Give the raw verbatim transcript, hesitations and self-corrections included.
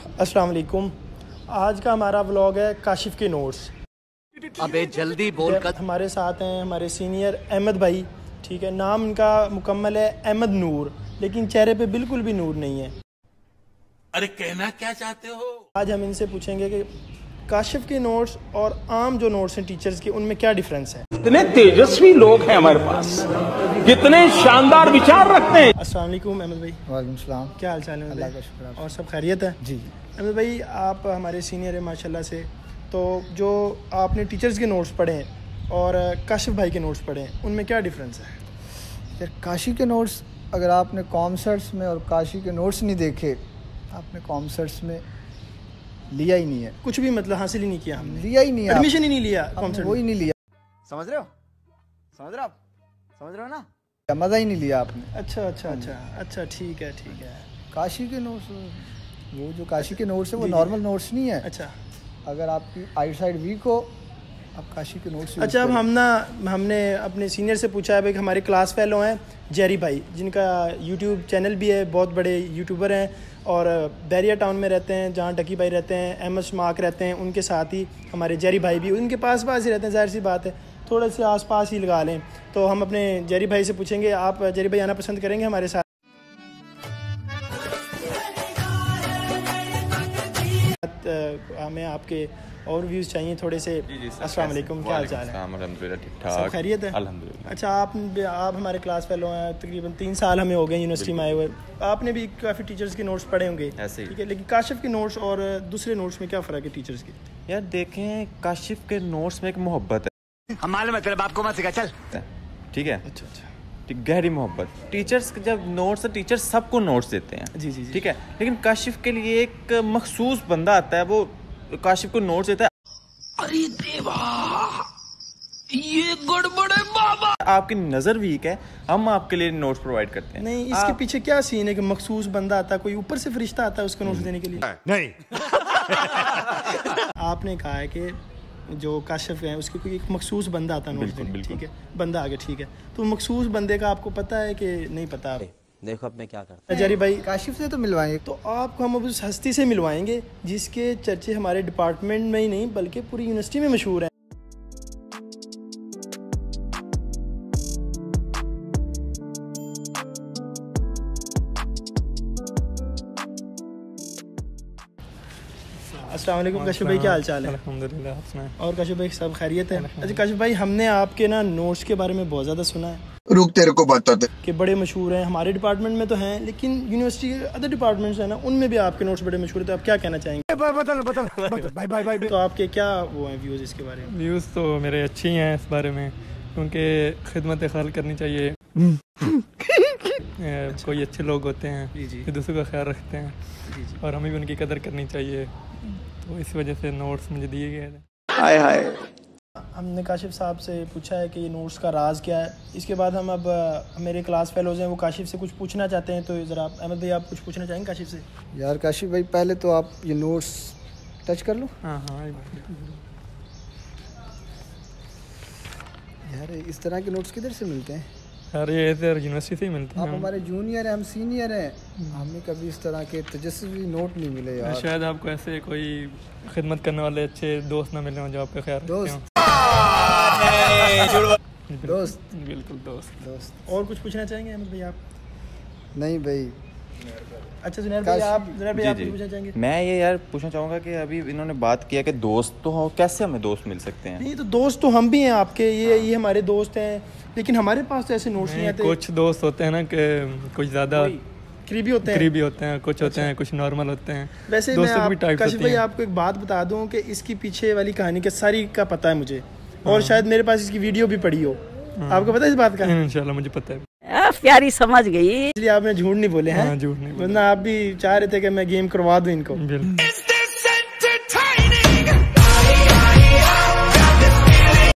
अस्सलाम वालेकुम। आज का हमारा व्लॉग है काशिफ के नोट्स। अबे जल्दी बोल कर। हमारे साथ हैं हमारे सीनियर अहमद भाई, ठीक है। नाम इनका मुकम्मल है अहमद नूर, लेकिन चेहरे पे बिल्कुल भी नूर नहीं है। अरे कहना क्या चाहते हो? आज हम इनसे पूछेंगे कि काशिफ के नोट्स और आम जो नोट्स हैं टीचर्स के, उनमें क्या डिफरेंस है। कितने तेजस्वी लोग हैं हमारे पास, कितने शानदार विचार रखते हैं। अस्सलाम वालेकुम अहमद भाई। वालेकुम सलाम। क्या हाल चाल है? अल्लाह का शुक्र। और सब खैरियत है? जी अहमद भाई, आप हमारे सीनियर हैं माशाल्लाह से, तो जो आपने टीचर्स के नोट्स पढ़े हैं और काशिफ भाई के नोट्स पढ़े हैं, उनमें क्या डिफरेंस है? यार काशी के नोट्स, अगर आपने कॉमर्स में और काशी के नोट्स नहीं देखे, आपने कॉमर्स में लिया ही नहीं है, कुछ भी मतलब हासिल ही नहीं किया हमने, लिया ही नहीं है, एडमिशन ही नहीं लिया, वो ही नहीं लिया। समझ रहे हो समझ रहे हो आप समझ रहे हो ना, मज़ा ही नहीं लिया आपने। अच्छा अच्छा अच्छा अच्छा, ठीक है ठीक है। काशी के नोट्स, वो जो काशी के नोट्स है वो नॉर्मल नोट्स नहीं है। अच्छा, अगर आपकी आई साइड वीक हो, आप काशी के नोट्स। अच्छा, अब हम ना हमने अपने सीनियर से पूछा है भाई, हमारे क्लास फेलो हैं जेरी भाई, जिनका यूट्यूब चैनल भी है, बहुत बड़े यूट्यूबर हैं और बैरिया टाउन में रहते हैं, जहाँ डकी भाई रहते हैं, अहमद शमाक रहते हैं, उनके साथ ही हमारे जेरी भाई भी उनके पास पास ही रहते हैं। जाहिर सी बात है, थोड़े से आस पास ही लगा लें। तो हम अपने जेरी भाई से पूछेंगे, आप जेरी भाई आना पसंद करेंगे हमारे साथ? हमें आपके ओवरव्यूज़ चाहिए थोड़े से। अस्सलाम वालेकुम, क्या हाल चाल है? अल्हम्दुलिल्लाह, ठीक ठाक, सब खैरियत है? अल्हम्दुलिल्लाह। अच्छा, आप आप हमारे क्लास फेलो हैं, तकरीबन तीन साल हमें हो गए यूनिवर्सिटी में आए हुए। आपने भी काफ़ी टीचर्स के नोट्स पढ़े होंगे, ठीक है, लेकिन काशिफ के नोट्स और दूसरे नोट्स में क्या फ़र्क है टीचर्स के? यार देखें, काशिफ के नोट्स में एक मोहब्बत है। हम मालूम है तेरे बाप को मत सिखा, चल। ठीक है, अच्छा अच्छा, ठीक, गहरी मोहब्बत। टीचर्स जब नोट्स, टीचर सबको नोट्स देते हैं, जी जी जी, ठीक है, लेकिन काशिफ के लिए एक मखसूस बंदा आता है, वो काशिफ को नोट्स देता है। अरे देवा, ये गड़बड़ है बाबा। आपकी नजर वीक है, हम आपके लिए नोट्स प्रोवाइड करते हैं। नहीं, इसके आप... पीछे क्या सीन है कि मखसूस बंदा आता है, कोई ऊपर से फरिश्ता आता है उसको नोट्स देने के लिए? नहीं। आपने कहा है कि जो काशिफ है उसके कोई एक मखसूस बंदा आता है नोट्स देने, ठीक है, बंदा आगे, ठीक है, तो मखसूस बंदे का आपको पता है कि नहीं पता? आप देखो अब मैं क्या करता हूं। जेरी भाई, काशिफ से तो मिलवाएंगे, तो आपको हम अब उस हस्ती से मिलवाएंगे जिसके चर्चे हमारे डिपार्टमेंट में ही नहीं बल्कि पूरी यूनिवर्सिटी में मशहूर है। अस्सलाम वालेकुम काशिफ भाई, क्या हाल चाल है? अल्हम्दुलिल्लाह। और काशिफ भाई सब खैरियत है? अच्छा काशिफ भाई, हमने आपके ना नोट्स के बारे में बहुत ज़्यादा सुना है। रुक तेरे को बताते कि बड़े मशहूर हैं, हमारे डिपार्टमेंट में तो हैं, लेकिन यूनिवर्सिटी के अदर डिपार्टमेंट्स हैं ना, उनमें भी आपके नोट्स बड़े मशहूर है, तो आप क्या कहना चाहेंगे? बदल बदल बाय बाय बाय। तो आपके क्या वो हैं व्यूज़ इसके बारे में? व्यूज़ तो मेरे अच्छी हैं इस बारे में, क्योंकि खिदमत ख्याल करनी चाहिए। कोई अच्छे लोग होते हैं जो दूसरों का ख्याल रखते हैं, और हमें भी उनकी कदर करनी चाहिए, तो इस वजह से नोट्स मुझे दिए गए थे। हाय हाय, हमने काशिफ साहब से पूछा है कि ये नोट्स का राज क्या है। इसके बाद हम अब मेरे क्लास फेलोज हैं, वो काशिफ से कुछ पूछना चाहते हैं, तो ज़रा अहमद भाई आप कुछ पूछना चाहेंगे काशिफ से? यार काशिफ भाई, पहले तो आप ये नोट्स टच कर लो। हाँ हाँ यार, इस तरह के नोट्स किधर से मिलते हैं? यार ये इधर यूनिवर्सिटी से ही मिलते हैं। आप हमारे जूनियर हैं, हम सीनियर हैं, हमें कभी इस तरह के तेजस्वी नोट नहीं मिले यार। शायद आपको ऐसे कोई खिदमत करने वाले अच्छे दोस्त ना मिले हों जो आपका ख्याल रखते हों। दोस्त, बिल्कुल दोस्त दोस्त। और कुछ पूछना चाहेंगे अहमद भाई आप? नहीं भाई। अच्छा सुनैर भाई, आप जुनैर भाई आप पूछना चाहेंगे? मैं ये यार पूछना चाहूँगा कि अभी इन्होंने बात किया कि दोस्त तो हो, कैसे हमें दोस्त मिल सकते हैं? नहीं, तो दोस्त तो हम भी हैं आपके, ये ये हमारे दोस्त हैं, लेकिन हमारे पास तो ऐसे नोट्स नहीं आते। कुछ दोस्त होते हैं ना कि कुछ ज़्यादा करीबी होते हैं, करीबी होते हैं, कुछ होते हैं कुछ नॉर्मल होते हैं। वैसे मैं आप, काशिफ भाई आपको एक बात बता दूं कि इसकी पीछे वाली कहानी के सारी का पता है मुझे, और शायद मेरे पास इसकी वीडियो भी पड़ी हो। आपको पता है इस बात का? इंशाल्लाह मुझे पता है। प्यारी समझ गई, इसलिए आपने झूठ नहीं बोले हैं, झूठ नहीं, वरना आप भी चाह रहे थे कि मैं गेम करवा दूं इनको।